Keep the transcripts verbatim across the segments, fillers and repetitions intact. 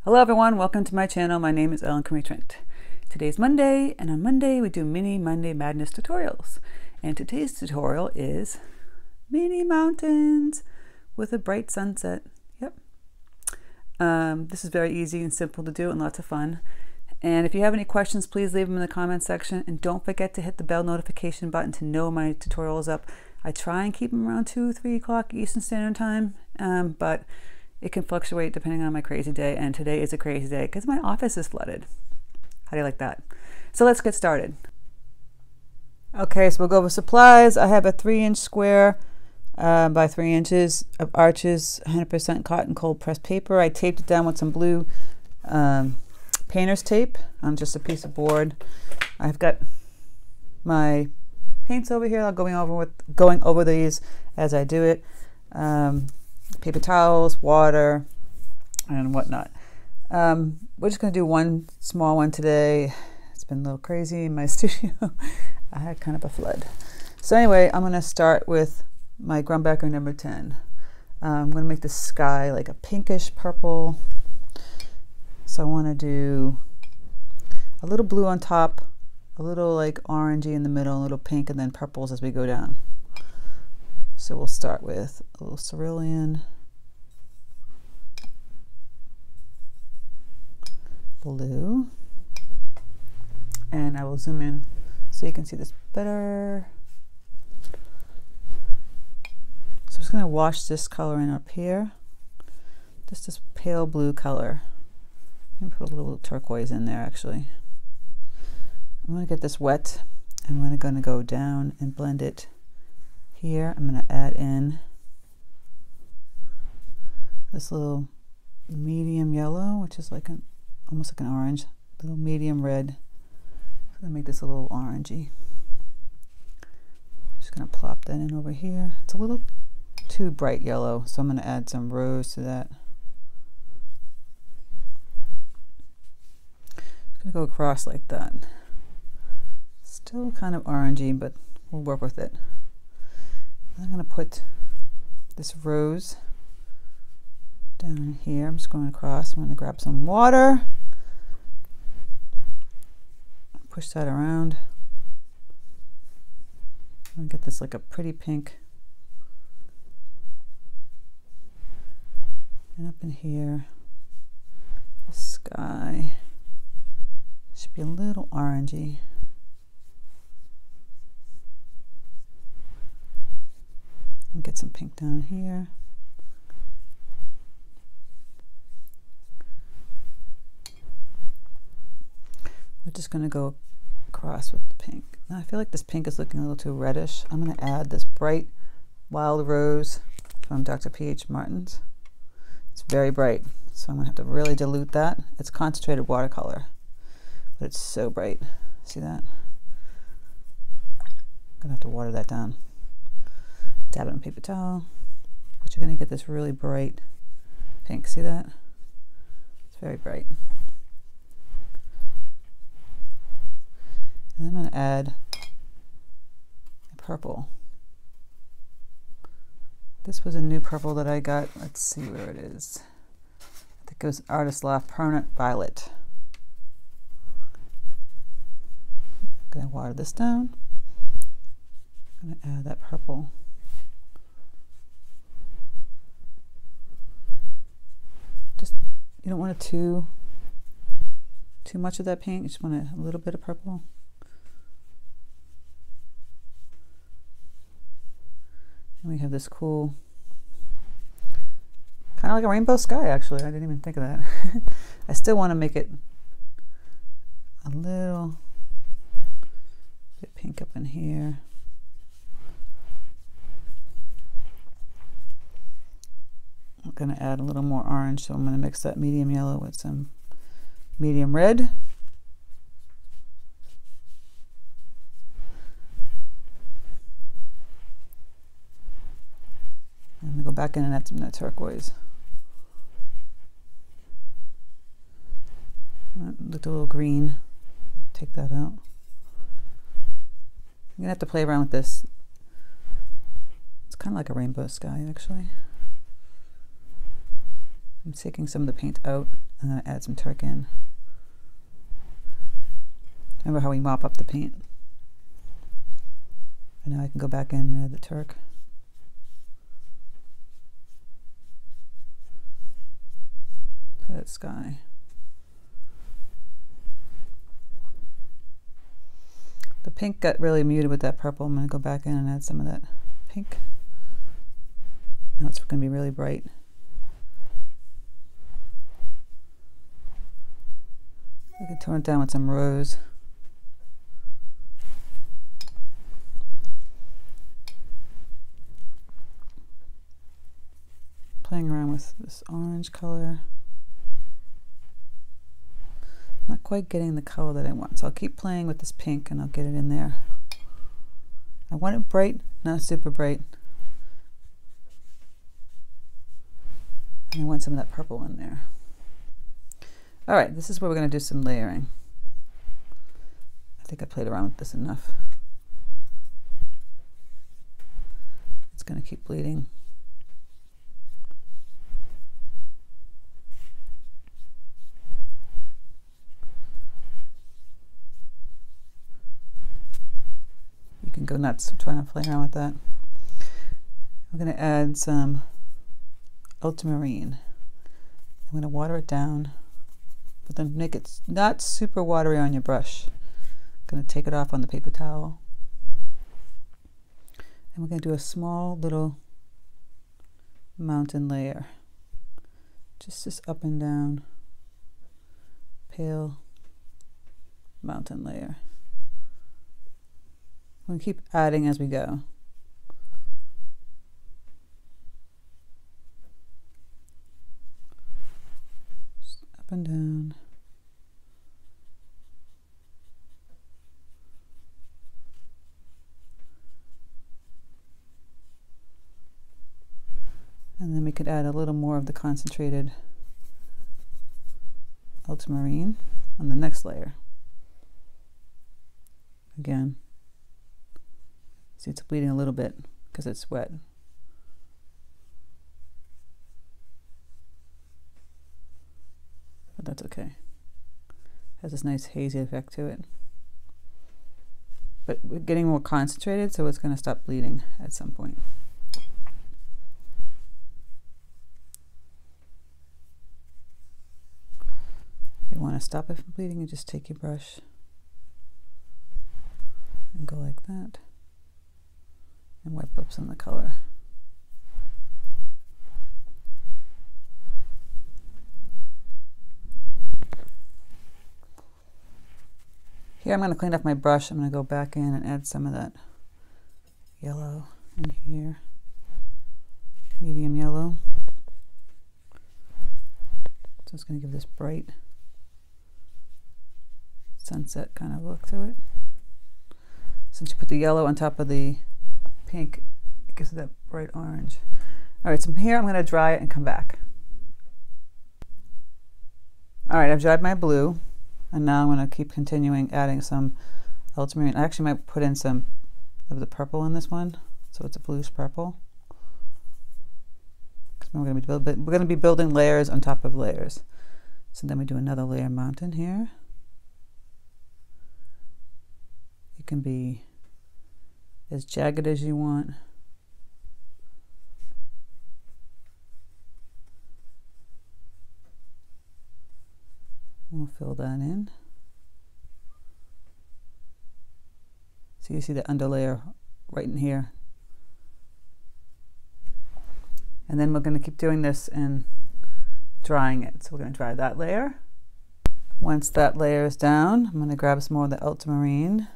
Hello everyone, welcome to my channel. My name is Crimi-trent. Today's Monday, and on Monday we do mini Monday Madness tutorials. And today's tutorial is mini mountains with a bright sunset. Yep. Um, this is very easy and simple to do and lots of fun. And if you have any questions, please leave them in the comments section. And don't forget to hit the bell notification button to know my tutorial is up. I try and keep them around two, three o'clock Eastern Standard Time, um, but it can fluctuate depending on my crazy day, and today is a crazy day because my office is flooded. How do you like that? So let's get started. Okay, so we'll go over supplies. I have a three inch square uh, by three inches of Arches one hundred percent cotton cold pressed paper. I taped it down with some blue um, painter's tape on just a piece of board. I've got my paints over here. I'll going over with going over these as I do it. Um, paper towels, water, and whatnot. Um, we're just going to do one small one today. It's been a little crazy in my studio. I had kind of a flood. So anyway, I'm going to start with my grumbacher number ten. Um, I'm going to make the sky like a pinkish purple. So I want to do a little blue on top, a little like orangey in the middle, a little pink, and then purples as we go down. So we'll start with a little cerulean, blue, and I will zoom in so you can see this better. So I'm just going to wash this color in up here, just this pale blue color. I'm going to put a little turquoise in there actually. I'm going to get this wet, and I'm going to go down and blend it. Here I'm going to add in this little medium yellow, which is like an almost like an orange, little medium red. I'm going to make this a little orangey. Just going to plop that in over here. It's a little too bright yellow, so I'm going to add some rose to that. It's going to go across like that. Still kind of orangey, but we'll work with it. I'm going to put this rose down here. I'm just going across. I'm going to grab some water, push that around. I'm going to get this like a pretty pink. And up in here, the sky should be a little orangey. And get some pink down here. We're just going to go across with the pink. Now I feel like this pink is looking a little too reddish. I'm going to add this bright wild rose from Doctor P H Martin's. It's very bright, so I'm going to have to really dilute that. It's concentrated watercolor, but it's so bright. See that? I'm going to have to water that down. Dab it on paper towel, but you're going to get this really bright pink. See that? It's very bright. And I'm going to add a purple. This was a new purple that I got. Let's see where it is. I think it was Artist Loft Permanent Violet. I'm going to water this down. I'm going to add that purple. You don't want it too too much of that pink. You just want a little bit of purple. And we have this cool, kind of like a rainbow sky actually. I didn't even think of that. I still want to make it a little bit pink up in here. I'm going to add a little more orange, so I'm going to mix that medium yellow with some medium red. I'm going to go back in and add some of that turquoise. That looked a little green. Take that out. I'm going to have to play around with this. It's kind of like a rainbow sky, actually. I'm taking some of the paint out I'm going to add some turk in. Remember how we mop up the paint? And now I can go back in and add the turk. To that sky. The pink got really muted with that purple. I'm going to go back in and add some of that pink. Now it's going to be really bright. I can tone it down with some rose. Playing around with this orange color. Not quite getting the color that I want, so I'll keep playing with this pink and I'll get it in there. I want it bright, not super bright. And I want some of that purple in there. All right, this is where we're going to do some layering. I think I played around with this enough. It's going to keep bleeding. You can go nuts trying to play around with that. We're going to add some ultramarine. I'm going to water it down, but then make it not super watery on your brush. I'm going to take it off on the paper towel. And we're going to do a small little mountain layer. Just this up and down, pale mountain layer. We'll keep adding as we go. Just up and down. And then we could add a little more of the concentrated ultramarine on the next layer. Again. See, it's bleeding a little bit because it's wet. But that's okay. Has this nice hazy effect to it. But we're getting more concentrated, so it's going to stop bleeding at some point. If you want to stop it from bleeding, you just take your brush and go like that. And wipe up some of the color. Here I'm going to clean up my brush. I'm going to go back in and add some of that yellow in here. Medium yellow. So it's going to give this bright sunset kind of look to it. Since you put the yellow on top of the pink, it gives it that bright orange. All right, so from here I'm going to dry it and come back. All right, I've dried my blue, and now I'm going to keep continuing adding some ultramarine. I actually might put in some of the purple in this one, so it's a bluish purple. Because we're going to be building, we're going to be building layers on top of layers. So then we do another layer mountain here. It can be as jagged as you want. We'll fill that in. So you see the underlayer right in here. And then we're going to keep doing this and drying it. So we're going to dry that layer. Once that layer is down, I'm going to grab some more of the ultramarine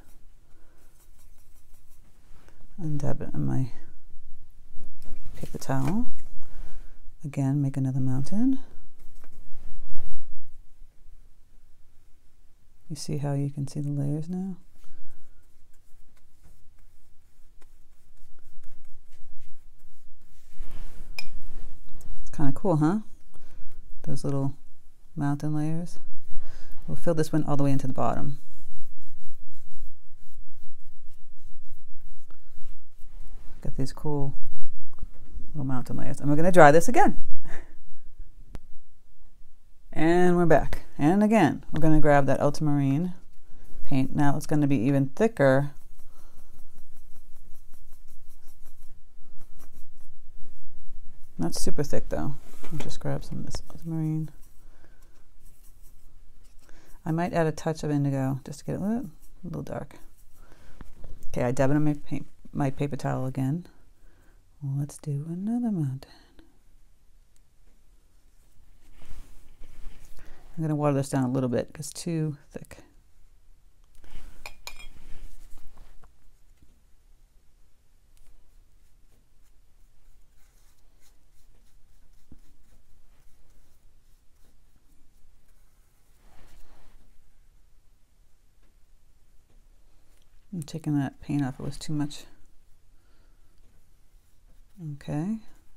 and dab it on my paper towel. Again, make another mountain. You see how you can see the layers now? It's kind of cool, huh? Those little mountain layers. We'll fill this one all the way into the bottom. Got these cool little mountain layers. And we're going to dry this again. And we're back. And again, we're going to grab that ultramarine paint. Now it's going to be even thicker. Not super thick though. I'll just grab some of this ultramarine. I might add a touch of indigo just to get it a little, a little dark. Okay, I dab it on my, paint, my paper towel again. Let's do another mountain. I'm going to water this down a little bit because it's too thick. I'm taking that paint off, it was too much. Okay.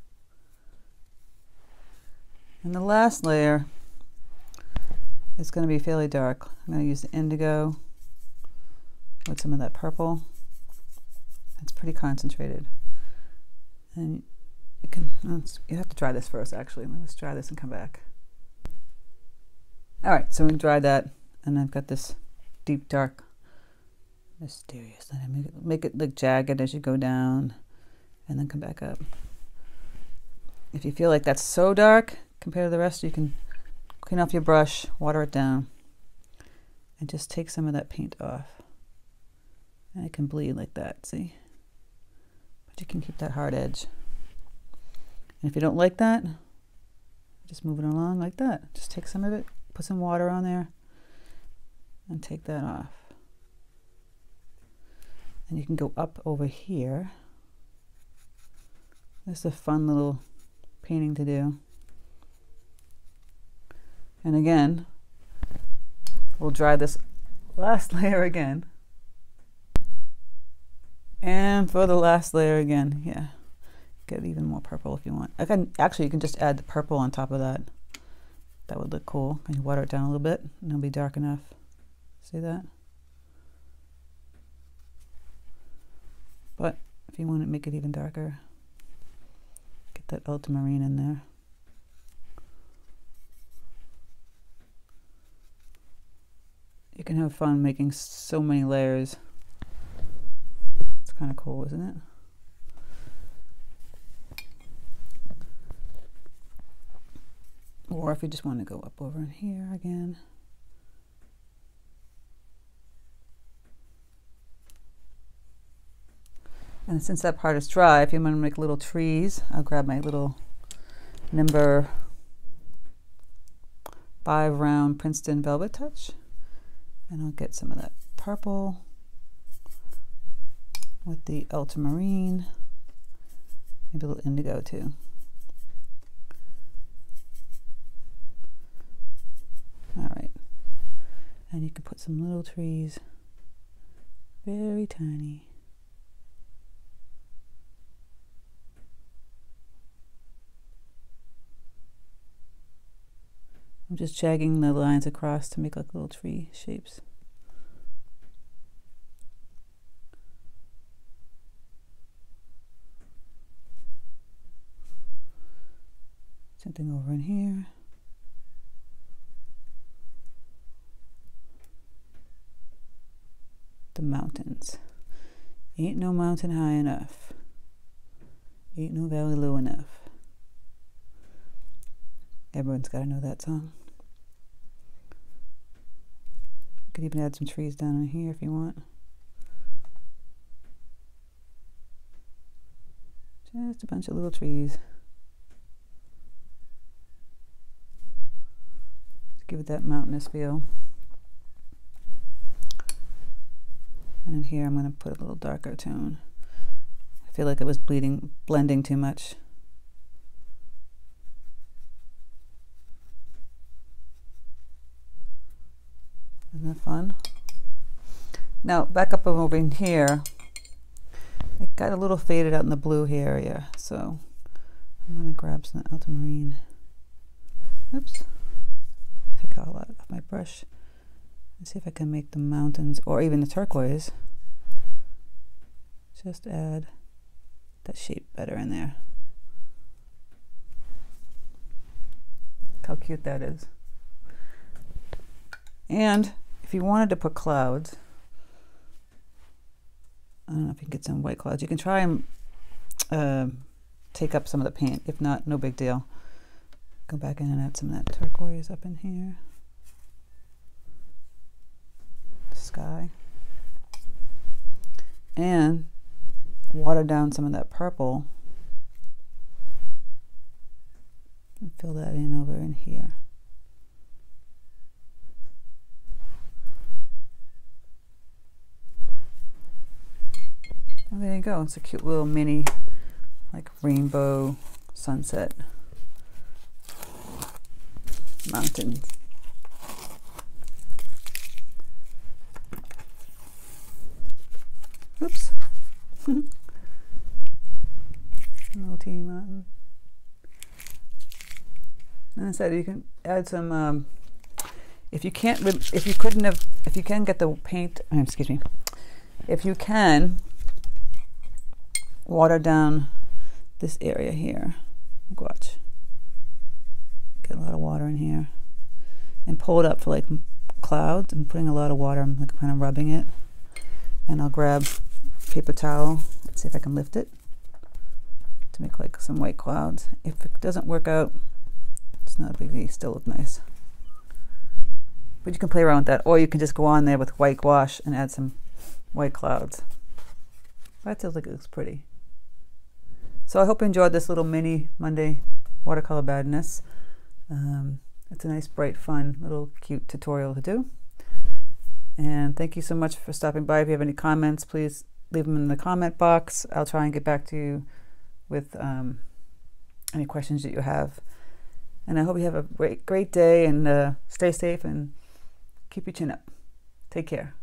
And the last layer is going to be fairly dark. I'm going to use the indigo with some of that purple. It's pretty concentrated. And you can, you have to dry this first actually. Let's dry this and come back. Alright, so we dried that, and I've got this deep dark mysterious. Make it, make it look jagged as you go down and then come back up. If you feel like that's so dark compared to the rest, you can clean off your brush, water it down, and just take some of that paint off. And it can bleed like that, see? But you can keep that hard edge. And if you don't like that, just move it along like that. Just take some of it, put some water on there, and take that off. And you can go up over here. This is a fun little painting to do. And again, we'll dry this last layer again. And for the last layer again, yeah, get even more purple if you want. I can actually, you can just add the purple on top of that. That would look cool. And you water it down a little bit, and it'll be dark enough. See that? But if you want to make it even darker, get that ultramarine in there. You can have fun making so many layers. It's kind of cool, isn't it? Or if you just want to go up over in here again. And since that part is dry, if you want to make little trees, I'll grab my little number five round Princeton Velvet Touch. And I'll get some of that purple with the ultramarine, maybe a little indigo too. All right. And you can put some little trees, very tiny. I'm just jagging the lines across to make like little tree shapes. Something over in here. The mountains. Ain't no mountain high enough. Ain't no valley low enough. Everyone's got to know that song. You could even add some trees down in here if you want. Just a bunch of little trees. To give it that mountainous feel. And in here I'm going to put a little darker tone. I feel like it was bleeding, blending too much. Isn't that fun? Now back up over in here, it got a little faded out in the blue area, so I'm going to grab some ultramarine. Oops. Take all that off my brush and see if I can make the mountains or even the turquoise. Just add that shape better in there. Look how cute that is. And if you wanted to put clouds, I don't know if you can get some white clouds. You can try and uh, take up some of the paint. If not, no big deal. Go back in and add some of that turquoise up in here. Sky. And water down some of that purple and fill that in over in here. And there you go. It's a cute little mini, like, rainbow sunset mountains. Oops. Little teeny mountain. And instead you can add some, um, if you can't, if you couldn't have, if you can get the paint, oh, excuse me, if you can water down this area here, watch, get a lot of water in here and pull it up for like clouds. I'm putting a lot of water, I'm like kind of rubbing it, and I'll grab paper towel. Let's see if I can lift it to make like some white clouds. If it doesn't work out, it's not a big deal, still look nice. But you can play around with that, or you can just go on there with white gouache and add some white clouds. That feels like it looks pretty. So I hope you enjoyed this little mini Monday watercolor badness. Um, it's a nice, bright, fun, little cute tutorial to do. And thank you so much for stopping by. If you have any comments, please leave them in the comment box. I'll try and get back to you with um, any questions that you have. And I hope you have a great, great day, and uh, stay safe and keep your chin up. Take care.